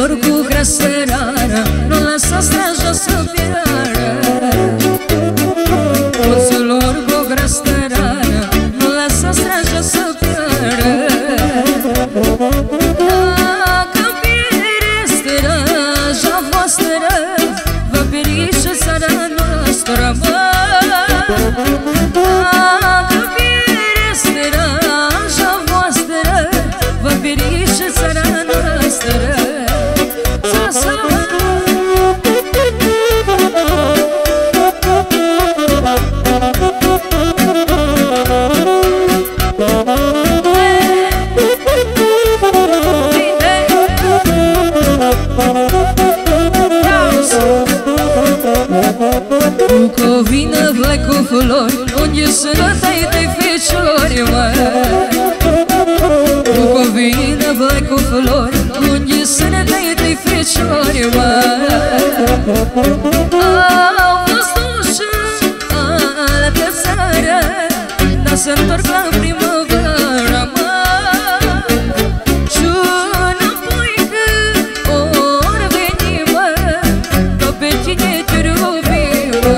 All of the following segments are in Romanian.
Soților cu grasă rară, nu lăsa straja să piară. Soților cu grasă rară, nu lăsa straja să piară. Dacă pierde straja voastră, va pieri și țara noastră, mă. Dacă pierde straja voastră, va pieri și țara noastră. Bucovina, vlai cu flori, unde sănătai de feciori, mă. Bucovina, vlai cu flori, unde sănătai de feciori, mă. Au fost ușă altă țară, dar se-ntorc la primăvară, mă. Și înapoi că ori veni, mă, că pe tine te iubi, mă.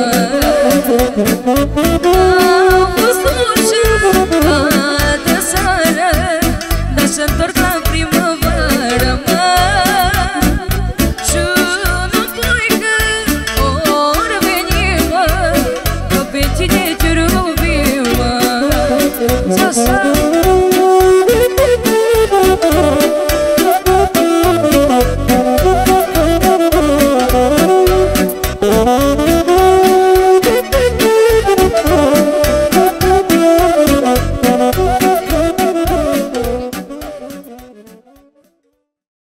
Au fost ușă altă țară, dar se-ntorc la primăvară, mă. Și înapoi că ori veni, mă, că pe tine te iubi, mă.